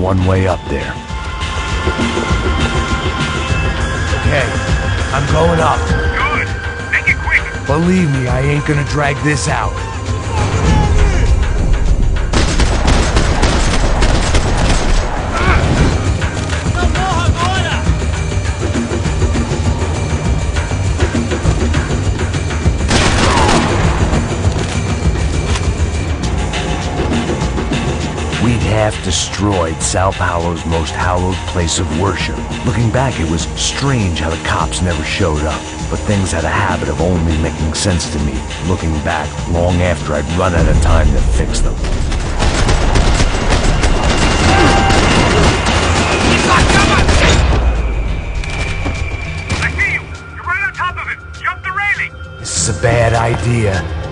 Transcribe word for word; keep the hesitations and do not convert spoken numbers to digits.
one way up there. Okay, I'm going up. Good. Make it quick. Believe me, I ain't gonna drag this out. We'd half destroyed Sao Paulo's most hallowed place of worship. Looking back, it was strange how the cops never showed up. But things had a habit of only making sense to me, looking back long after I'd run out of time to fix them. I see you! You're right on top of him! Jump the railing! This is a bad idea.